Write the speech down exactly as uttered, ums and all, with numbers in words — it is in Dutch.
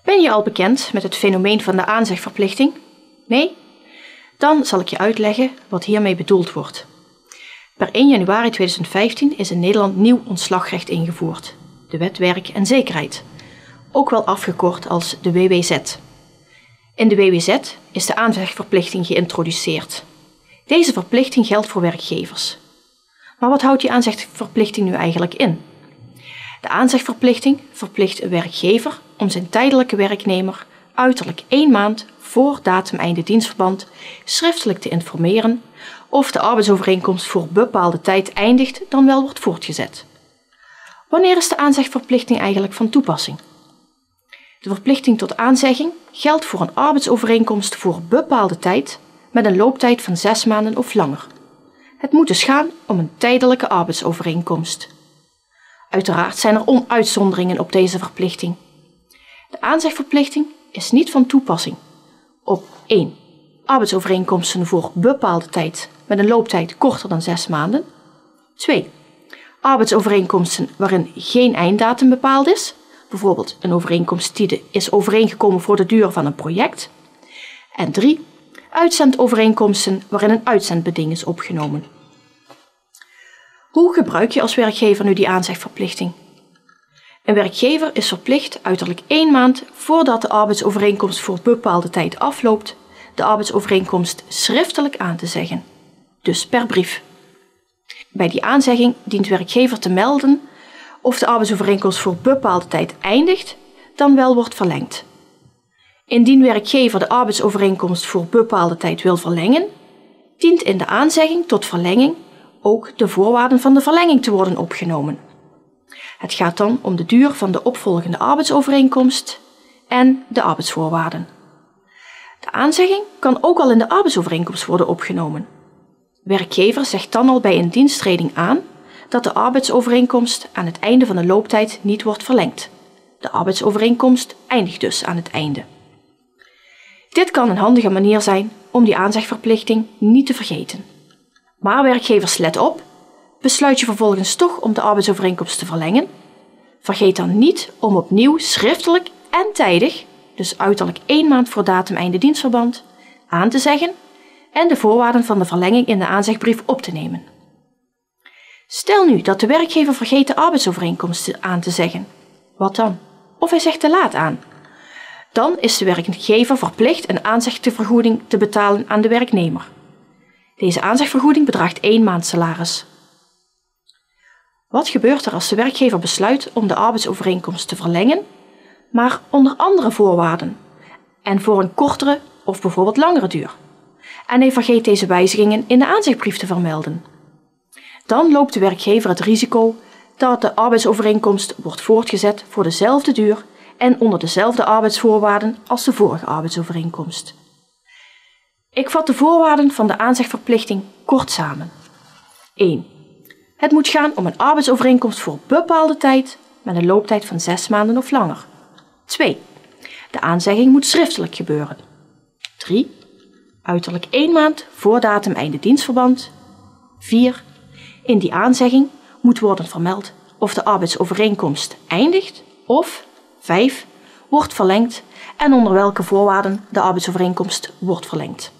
Ben je al bekend met het fenomeen van de aanzegverplichting? Nee? Dan zal ik je uitleggen wat hiermee bedoeld wordt. Per één januari tweeduizend vijftien is in Nederland nieuw ontslagrecht ingevoerd, de Wet Werk en Zekerheid, ook wel afgekort als de W W Z. In de W W Z is de aanzegverplichting geïntroduceerd. Deze verplichting geldt voor werkgevers. Maar wat houdt die aanzegverplichting nu eigenlijk in? De aanzegverplichting verplicht een werkgever om zijn tijdelijke werknemer uiterlijk één maand voor datum einde dienstverband schriftelijk te informeren of de arbeidsovereenkomst voor bepaalde tijd eindigt dan wel wordt voortgezet. Wanneer is de aanzegverplichting eigenlijk van toepassing? De verplichting tot aanzegging geldt voor een arbeidsovereenkomst voor bepaalde tijd met een looptijd van zes maanden of langer. Het moet dus gaan om een tijdelijke arbeidsovereenkomst. Uiteraard zijn er uitzonderingen op deze verplichting. De aanzegverplichting is niet van toepassing op één. Arbeidsovereenkomsten voor bepaalde tijd met een looptijd korter dan zes maanden. twee. Arbeidsovereenkomsten waarin geen einddatum bepaald is. Bijvoorbeeld een overeenkomst die is overeengekomen voor de duur van een project. En drie. Uitzendovereenkomsten waarin een uitzendbeding is opgenomen. Hoe gebruik je als werkgever nu die aanzegverplichting? Een werkgever is verplicht uiterlijk één maand voordat de arbeidsovereenkomst voor bepaalde tijd afloopt, de arbeidsovereenkomst schriftelijk aan te zeggen, dus per brief. Bij die aanzegging dient werkgever te melden of de arbeidsovereenkomst voor bepaalde tijd eindigt, dan wel wordt verlengd. Indien werkgever de arbeidsovereenkomst voor bepaalde tijd wil verlengen, dient in de aanzegging tot verlenging ook de voorwaarden van de verlenging te worden opgenomen. Het gaat dan om de duur van de opvolgende arbeidsovereenkomst en de arbeidsvoorwaarden. De aanzegging kan ook al in de arbeidsovereenkomst worden opgenomen. Werkgever zegt dan al bij een diensttreding aan dat de arbeidsovereenkomst aan het einde van de looptijd niet wordt verlengd. De arbeidsovereenkomst eindigt dus aan het einde. Dit kan een handige manier zijn om die aanzegverplichting niet te vergeten. Maar werkgevers, let op, besluit je vervolgens toch om de arbeidsovereenkomst te verlengen, vergeet dan niet om opnieuw schriftelijk en tijdig, dus uiterlijk één maand voor datum einde dienstverband, aan te zeggen en de voorwaarden van de verlenging in de aanzegbrief op te nemen. Stel nu dat de werkgever vergeet de arbeidsovereenkomst aan te zeggen. Wat dan? Of hij zegt te laat aan. Dan is de werkgever verplicht een aanzegvergoeding te betalen aan de werknemer. Deze aanzegvergoeding bedraagt één maand salaris. Wat gebeurt er als de werkgever besluit om de arbeidsovereenkomst te verlengen, maar onder andere voorwaarden en voor een kortere of bijvoorbeeld langere duur? En hij vergeet deze wijzigingen in de aanzegbrief te vermelden. Dan loopt de werkgever het risico dat de arbeidsovereenkomst wordt voortgezet voor dezelfde duur en onder dezelfde arbeidsvoorwaarden als de vorige arbeidsovereenkomst. Ik vat de voorwaarden van de aanzegverplichting kort samen. één. Het moet gaan om een arbeidsovereenkomst voor bepaalde tijd met een looptijd van zes maanden of langer. twee. De aanzegging moet schriftelijk gebeuren. drie. Uiterlijk één maand voor datum einde dienstverband. vier. In die aanzegging moet worden vermeld of de arbeidsovereenkomst eindigt of vijf. Wordt verlengd en onder welke voorwaarden de arbeidsovereenkomst wordt verlengd.